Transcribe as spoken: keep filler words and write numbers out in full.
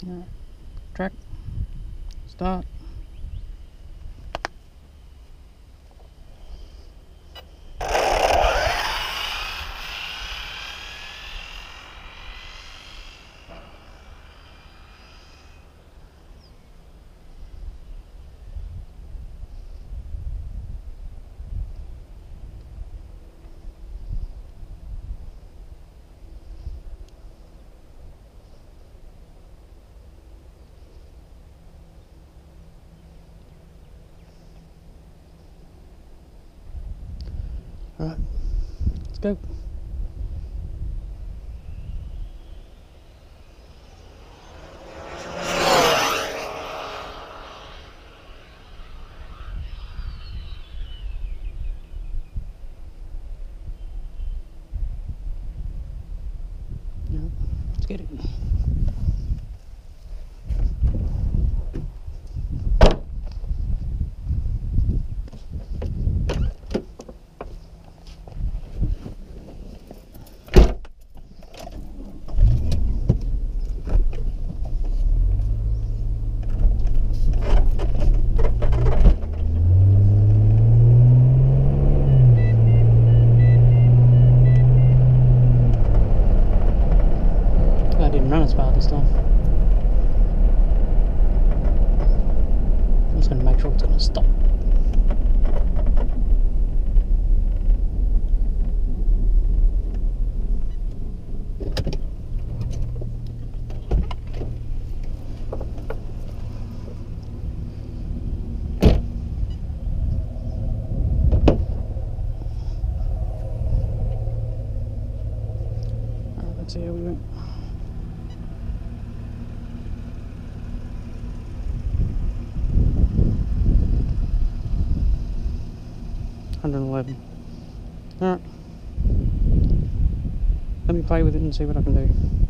Alright, track, start. Alright, let's go. Yeah, let's get it. I didn't run as far this time. I'm just going to make sure it's going to stop. Alright, let's see how we went. one hundred eleven. Alright. Let me play with it and see what I can do.